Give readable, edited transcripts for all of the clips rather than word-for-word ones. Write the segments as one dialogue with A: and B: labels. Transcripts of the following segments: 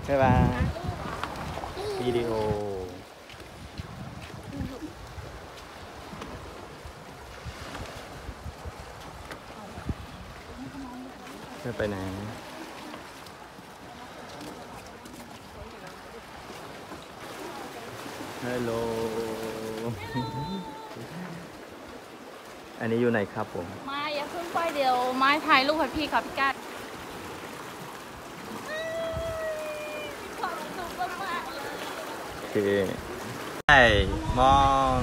A: บ๊ายบายวิดีโอจะไปไหนฮัลโหลอันนี้อยู่ไหนครับผม
B: มาอย่าเพิ่งไปเดี๋ยวไม้ถ่ายรูปให้พี่กับพี่กัดความสุขมากๆเลย
A: โอเคใช่มอง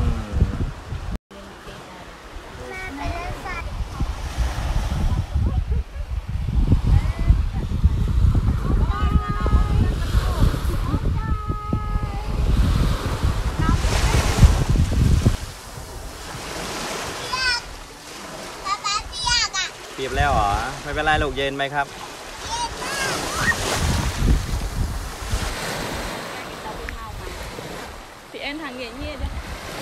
A: เปียบแล้วเหรอไม่เป็นไรลูกเย็นไหมครับ
B: พี่เอ็นทางเย็นเย็นเลย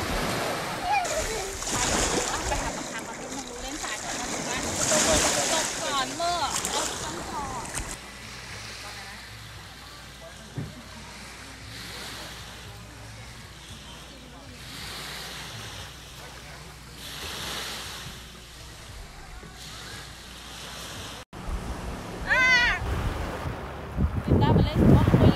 B: ไปหาปากทางประเทศมึงรู้เล่นสายก่อนนะถูกไหมตกก่อนเมื่อเราต้องต่อได้มาเล่นว่าคุย